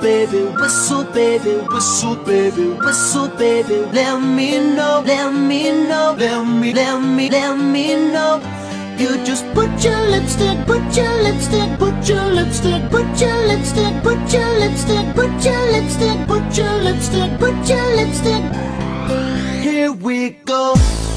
baby, whistle, baby, whistle, baby, whistle, baby. Let me know, let me know, let me know. You just put your lipstick, put your lipstick, put your lipstick, put your lipstick, put your lipstick, put your lipstick, put your lipstick, put your lipstick. Here we go.